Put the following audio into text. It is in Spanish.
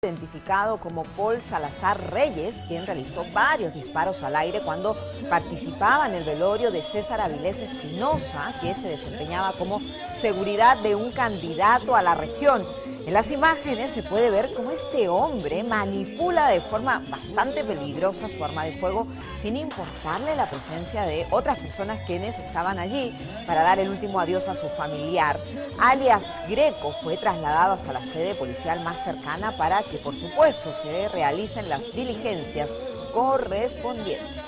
identificado como Paul Salazar Reyes, quien realizó varios disparos al aire cuando participaba en el velorio de César Avilés Espinosa, que se desempeñaba como seguridad de un candidato a la región. En las imágenes se puede ver cómo este hombre manipula de forma bastante peligrosa su arma de fuego sin importarle la presencia de otras personas quienes estaban allí para dar el último adiós a su familiar. Alias Greco fue trasladado hasta la sede policial más cercana para que, por supuesto, se realicen las diligencias correspondientes.